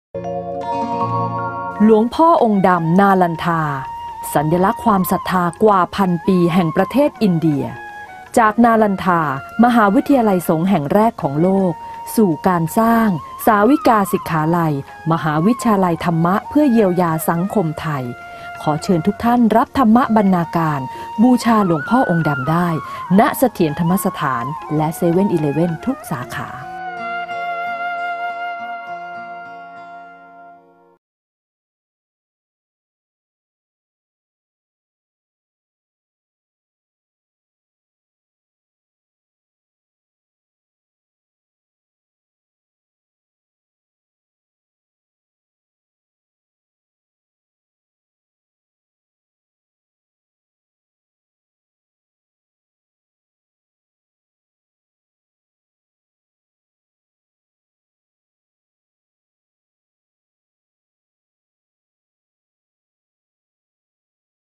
หลวงพ่อองค์ดำนาลันทาสัญลักษณ์ความศรัทธากว่า1,000 ปีแห่งประเทศอินเดียจากนาลันทามหาวิทยาลัยสงฆ์แห่งแรกของโลกสู่การสร้างสาวิกาศิกขาลัยมหาวิทยาลัยธรรมะเพื่อเยียวยาสังคมไทยขอเชิญทุกท่านรับธรรมบรรณาการบูชาหลวงพ่อองค์ดำได้ณเสถียรธรรมสถานและ7-Eleven ทุกสาขา